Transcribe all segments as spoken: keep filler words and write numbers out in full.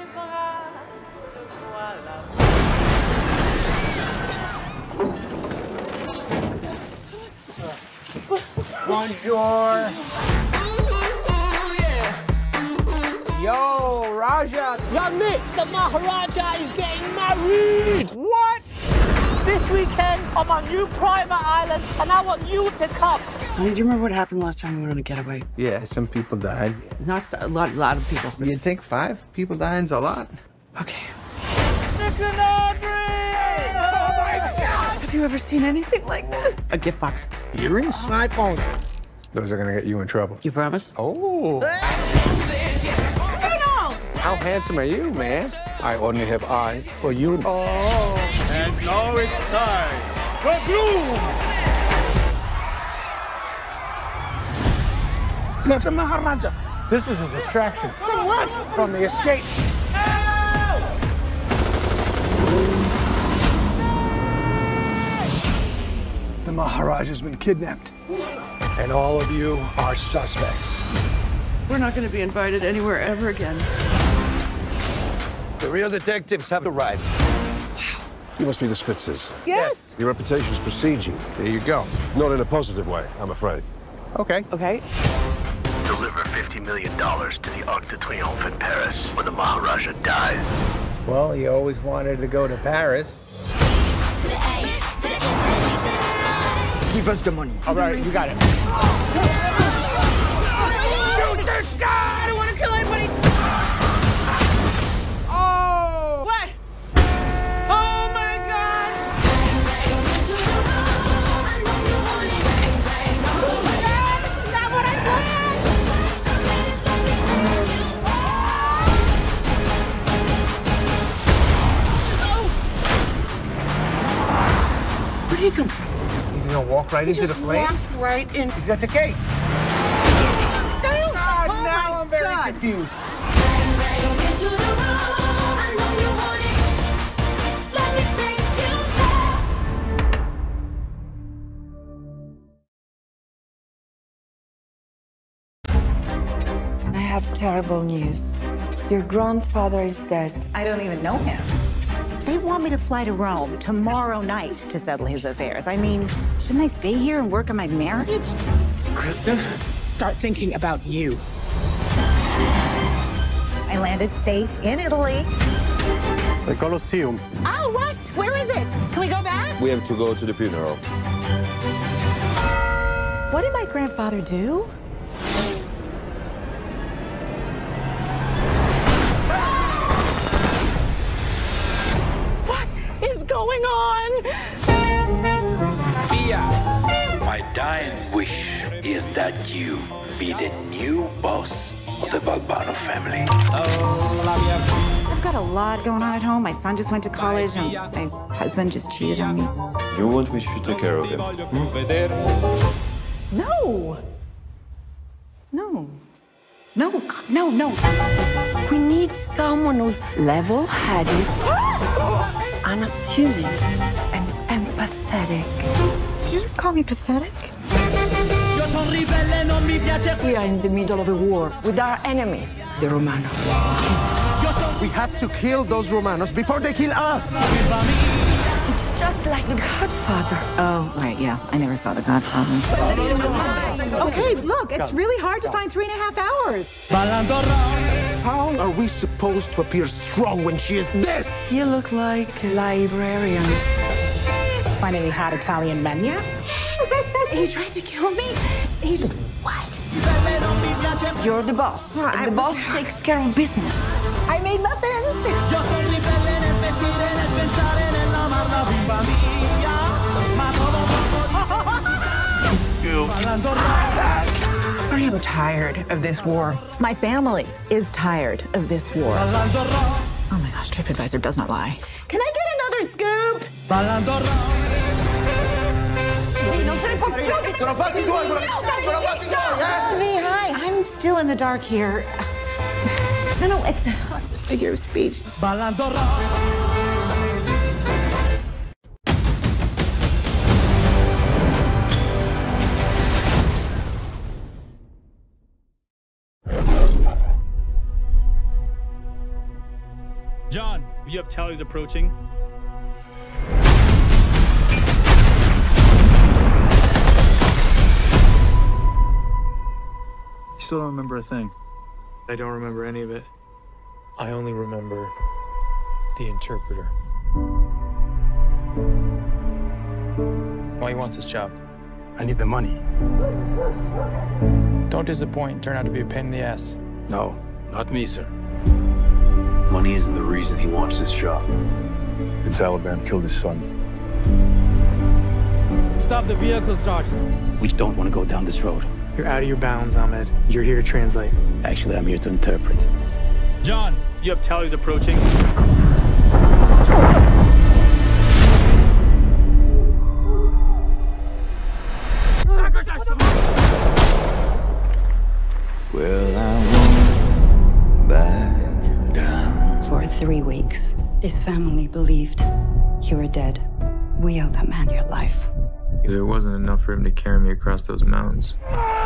Bonjour. Yo, Raja. Ramit, the Maharaja is getting married. What? This weekend, I'm on new private island, and I want you to come. Do you remember what happened last time we went on a getaway? Yeah, some people died. Not a lot, a lot of people. You'd think five people dying's a lot. Okay. Nick and Audrey! Oh my God! Have you ever seen anything like this? A gift box. Earrings? My phone. Those are gonna get you in trouble. You promise? Oh. How handsome are you, man? I only have eyes for you. Oh. And now it's time for Gloom! It's not the Maharaja. This is a distraction. From what? From the escape. The Maharaja's been kidnapped. What? And all of you are suspects. We're not going to be invited anywhere ever again. The real detectives have arrived. Wow. You must be the Spitzers. Yes. Your reputations precede you. There you go. Not in a positive way, I'm afraid. Okay. Okay. Deliver fifty million dollars to the Arc de Triomphe in Paris when the Maharaja dies. Well, you always wanted to go to Paris. To the A, to the N, to the G, to the I. Give us the money. All right, you got it. Shoot this guy! I don't want to kill anybody. Oh! What? Oh my God! Oh my God! This is not what I planned! Where did he come from? He's gonna walk right He into just the flames. walked right in. He's got the case. Oh, Oh, now I'm very God. confused. Into the room, I know you want it. Let me take you there. I have terrible news. Your grandfather is dead. I don't even know him. They want me to fly to Rome tomorrow night to settle his affairs. I mean, shouldn't I stay here and work on my marriage? Kristen? Start thinking about you. I landed safe in Italy. The Colosseum. Oh, what? Where is it? Can we go back? We have to go to the funeral. What did my grandfather do? What is going on? My dying wish is that you be the new boss of the Balbano family. I've got a lot going on at home. My son just went to college, and my husband just cheated on me. You want me to take care of him? Hmm? No. No. No, God, no, no. We need someone who's level-headed, unassuming, and empathetic. Did you just call me pathetic? We are in the middle of a war with our enemies, the Romanos. We have to kill those Romanos before they kill us. It's just like The Godfather. Oh, right, yeah. I never saw The Godfather. Okay, look, it's really hard to find three and a half hours. How are we supposed to appear strong when she is this? You look like a librarian. Find any hot Italian men yet? He tried to kill me. He what? You're the boss. Well, and I- the boss takes care of business. I made muffins. I am tired of this war. My family is tired of this war. Oh my gosh, TripAdvisor does not lie. Can I get another scoop? Ozzy, hi. I'm still in the dark here. No, no, it's, it's a figure of speech. you have tallies approaching. You still don't remember a thing. I don't remember any of it. I only remember the interpreter. Why you want this job? I need the money. Don't disappoint. Turn out to be a pain in the ass. No, not me, sir. Money isn't the reason he wants this job. The Taliban killed his son. Stop the vehicle, Sergeant. We don't want to go down this road. You're out of your bounds, Ahmed. You're here to translate. Actually, I'm here to interpret. John, you have tallies approaching. Well, I won't back down. For three weeks, this family believed you were dead. We owe that man your life. There wasn't enough for him to carry me across those mountains.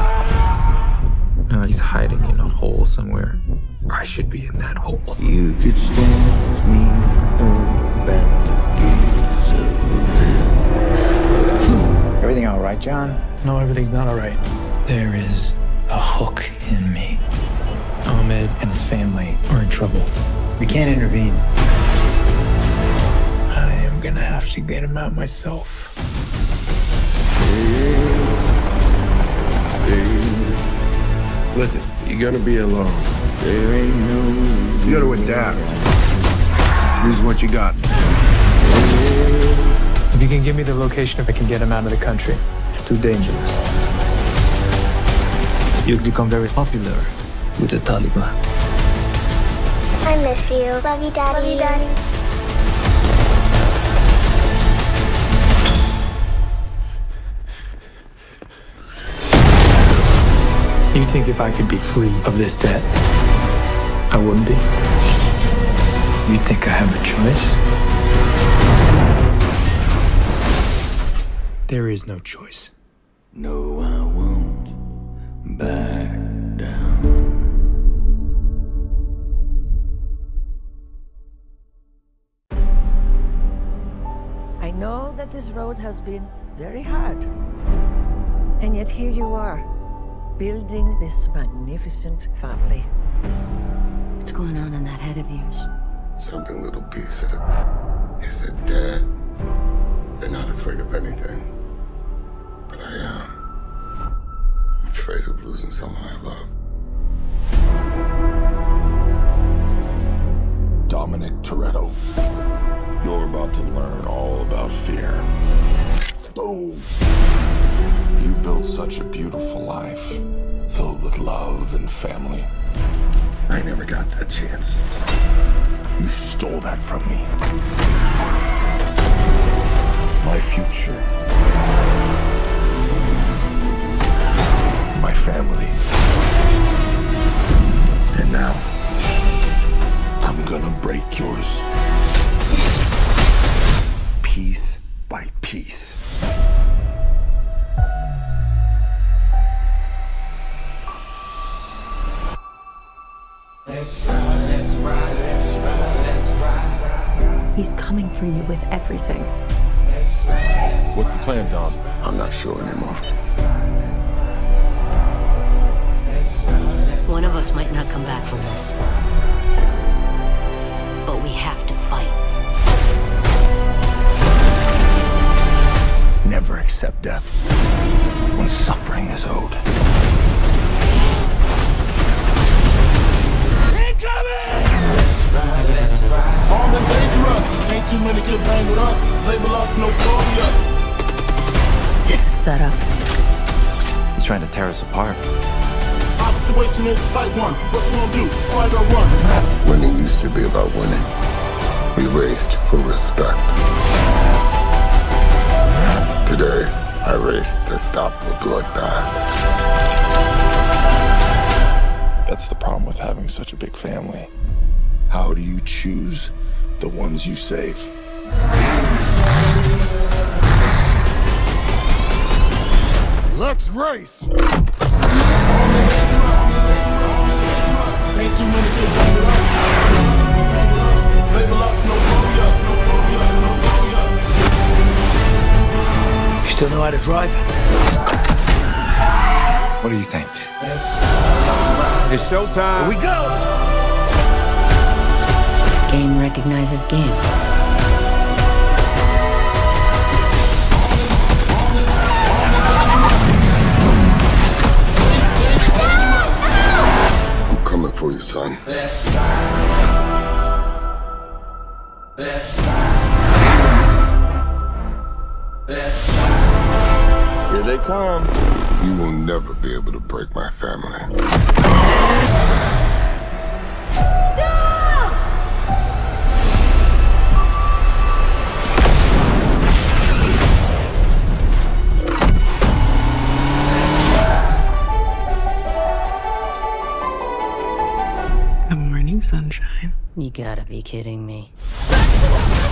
Now he's hiding in a hole somewhere. I should be in that hole. You could stand me up at the gates of hell. Everything all right, John? No, everything's not all right. There is a hook in me. Ahmed and his family are in trouble. We can't intervene. I am gonna have to get him out myself. Listen, you're gonna be alone. There ain't no You gotta adapt. Use what you got. If you can give me the location, if I can get him out of the country. It's too dangerous. You've become very popular with the Taliban. I miss you. Love you, Daddy. Love you, Daddy. You think if I could be free of this debt, I wouldn't be? You think I have a choice? There is no choice. No, I won't back down. I know that this road has been very hard. And yet here you are, building this magnificent family. What's going on in that head of yours? Something little B said it. He said, Dad, they're not afraid of anything. But I am. I'm afraid of losing someone I love. Dominic Toretto, you're about to learn all about fear. Boom! You built such a beautiful life, filled with love and family. I never got that chance. You stole that from me. My future. My family. And now, I'm gonna break yours. Piece by piece. Let's ride, let's ride, let's ride, let's ride. He's coming for you with everything. What's the plan, Dom? I'm not sure anymore. One of us might not come back from this. But we have to fight. Never accept death when suffering is owed. Armed and dangerous. Ain't too many can bang with us. Label us notorious. It's a setup. He's trying to tear us apart. Our situation is type one. What you gonna do? Fight or run? Winning used to be about winning. We raced for respect. Today, I raced to stop the bloodbath. That's the problem with having such a big family. How do you choose the ones you save? Let's race! Ain't too many can bang with us. Label us no still know how to drive? What do you think? It's showtime. Here we go! Game recognizes game. I'm coming for you, son. Here they come. You will never be able to break my family. Good morning, sunshine. You gotta be kidding me.